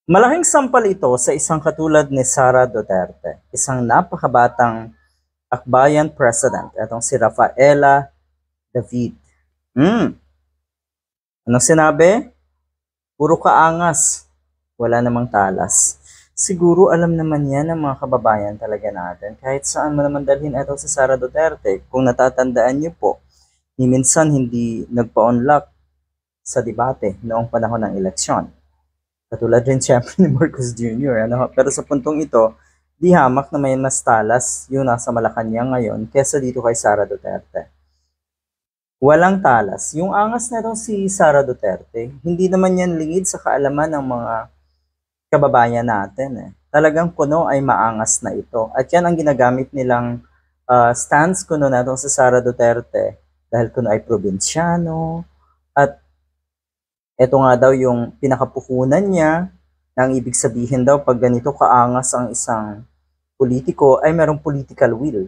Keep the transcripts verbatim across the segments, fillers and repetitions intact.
Malaking sampal ito sa isang katulad ni Sara Duterte, isang napakabatang akbayan president, itong si Rafaela David. Hmm. Anong sinabi? Puro kaangas, wala namang talas. Siguro alam naman yan ng mga kababayan talaga natin. Kahit saan mo naman dalhin ito si Sara Duterte. Kung natatandaan niyo po, ni minsan hindi nagpa-unlock sa debate noong panahon ng eleksyon. Katulad rin siyempre ni Marcos Junior Ano? Pero sa puntong ito, di hamak na may mas talas yung nasa Malacanang ngayon kesa dito kay Sara Duterte. Walang talas. Yung angas na si Sara Duterte, hindi naman yan lingid sa kaalaman ng mga kababayan natin. Eh. Talagang kuno ay maangas na ito. At yan ang ginagamit nilang uh, stance kuno na sa Sara Duterte dahil kuno ay probinsyano at ito nga daw yung pinakapuhunan niya na ang ibig sabihin daw pag ganito kaangas ang isang politiko ay merong political will.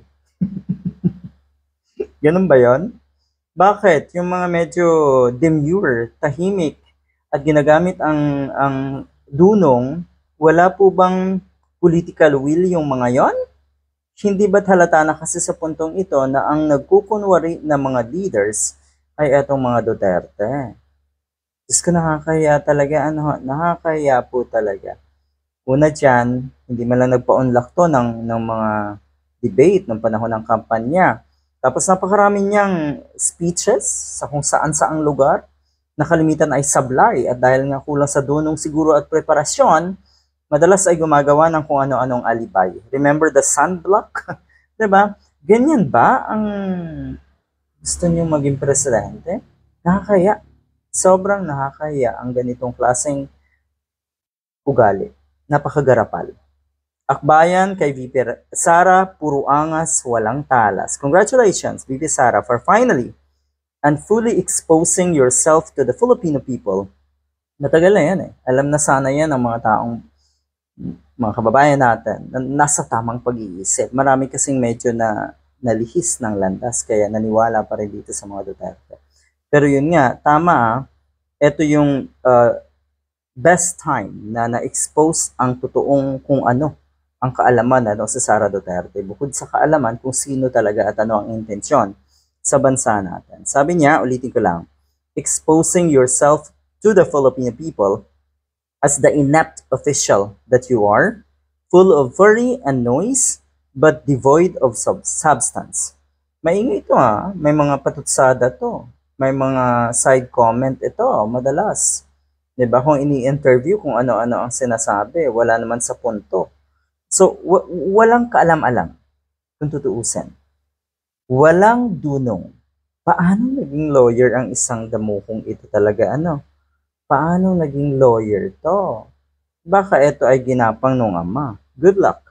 Ganun ba yon? Bakit? Yung mga medyo demure, tahimik, at ginagamit ang, ang dunong, wala po bang political will yung mga yon? Hindi ba't halata na kasi sa puntong ito na ang nagkukunwari na mga leaders ay etong mga Duterte? Diyos ko, nakakaya talaga, ano, nakakaya po talaga. Una dyan, hindi man lang nagpa-unlock to ng, ng mga debate ng panahon ng kampanya. Tapos napakarami niyang speeches sa kung saan saang lugar, nakalimitan ay sablay at dahil nga kulang sa dunong siguro at preparasyon, madalas ay gumagawa ng kung ano-anong alibay. Remember the sunblock? Diba? Ganyan ba ang gusto niyo maging presidente? Nakakaya. Sobrang nakakaya ang ganitong klaseng ugali. Napakagarapal. Akbayan kay V P Sara, puro angas, walang talas. Congratulations, V P Sara, for finally and fully exposing yourself to the Filipino people. Matagal na yan eh. Alam na sana yan ang mga taong, mga kababayan natin, na nasa tamang pag-iisip. Marami kasing medyo na nalihis ng landas, kaya naniwala pa rin dito sa mga Duterte. Pero yun nga, tama, ito yung uh, best time na na-expose ang totoong kung ano ang kaalaman ano, sa Sara Duterte. Bukod sa kaalaman kung sino talaga at ano ang intensyon sa bansa natin. Sabi niya, ulitin ko lang, exposing yourself to the Filipino people as the inept official that you are, full of worry and noise, but devoid of sub- substance. Maingay ito ha, may mga patutsada to. May mga side comment ito, madalas. Diba? Kung ini-interview kung ano-ano ang sinasabi, wala naman sa punto. So, w- walang kaalam-alam, kung tutuusin. Walang dunong. Paano naging lawyer ang isang damukong ito talaga? Ano? Paano naging lawyer to? Baka ito ay ginapang nung ama. Good luck.